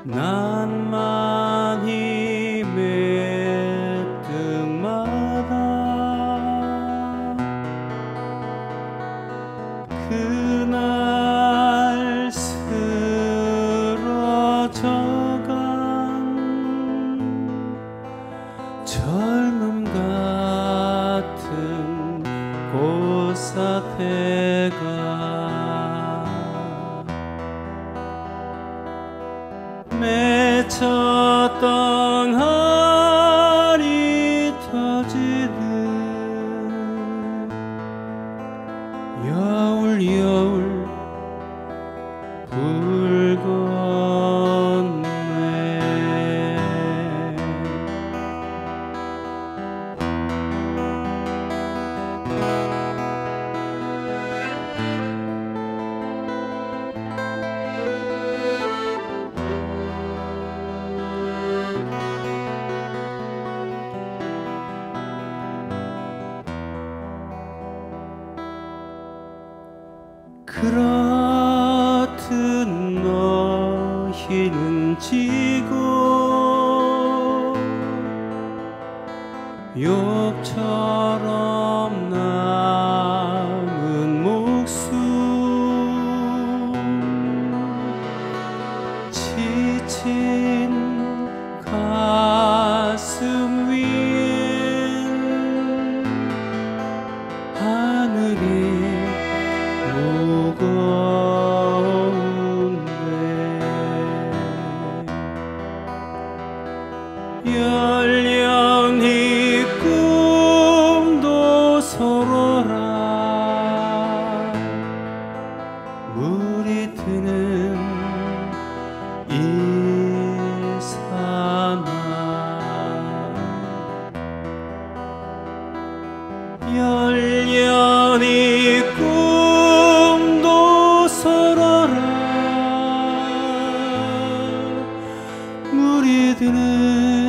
난만히 메뚜마다 그날 쓰러져간 젊음 같은 꽃사태가 맺혔던 알이 터지듯 여울 붉었네. 그렇듯 너희는 지고 욕처럼 남은 목숨 지친 가슴 위엔 하늘이 무거운데 열령이 꿈도 서러라. 물이 드는 이 사막 열령이 꿈도 서러라. 물이 드는